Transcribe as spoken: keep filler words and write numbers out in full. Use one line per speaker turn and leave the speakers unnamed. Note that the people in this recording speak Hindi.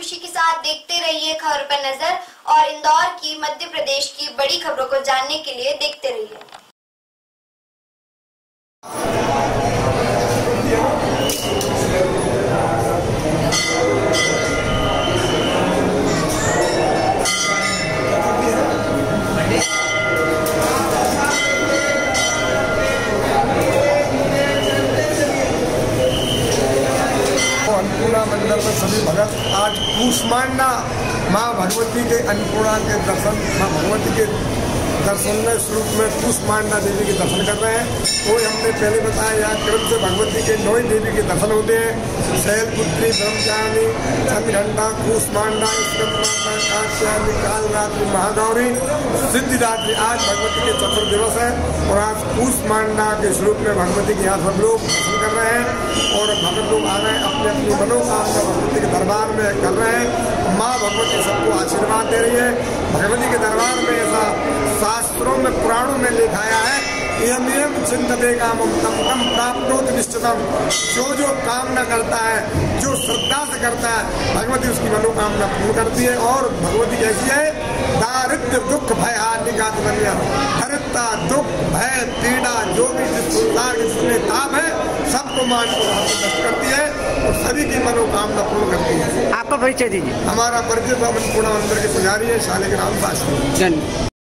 खुशी के साथ देखते रहिए खबर पर नजर और इंदौर की, मध्य प्रदेश की बड़ी खबरों को जानने के लिए देखते रहिए।
अन्नपूर्णा मंदिर में सभी भगत आज कूष्मांडा माँ भगवती के अन्नपूर्णा के दर्शन, माँ भगवती के दर्शन में स्वरूप में कूष्मांडा देवी के दर्शन कर रहे हैं। वो हमने पहले बताया यहाँ क्रम से भगवती के नौ देवी के दर्शन होते हैं। शैलपुत्री, ब्रह्मचारिणी, चंद्रघंटा, कूष्मांडा, स्कंदमाता, कात्यायनी, कालरात्रि, महागौरी, सिद्धिदात्री। आज भगवती के चतुर्थ दिवस है और आज कूष्मांडा के स्वरूप में भगवती के यहाँ सब लोग दर्शन कर रहे हैं और भगत लोग आ रहे हैं अपने अपनी मनोकामना भगवती के दरबार में कर रहे हैं। माँ भगवती सबको आशीर्वाद दे रही है। भगवती के दरबार में ऐसा शास्त्रों में, पुराणों में लिखाया है, यम यम चिंतते कामम तम तम प्राप्नोति निश्चितम। जो जो कामना करता है, जो श्रद्धा से करता है, भगवती उसकी मनोकामना पूर्ण करती है। और भगवती कैसी है? दारिद्र दुख भय हानिका दुनिया, दरिद्रता, दुख, भय, पीड़ा, जो भी जिस संसार के जितने ताप है, सबको मान को नष्ट करती है और सभी की मनोकामना पूर्ण करती है।
आपका परिचय दीजिए।
हमारा परिचय अन्नपूर्णा मंदिर के पुजारी है शालिग्राम शास्त्री।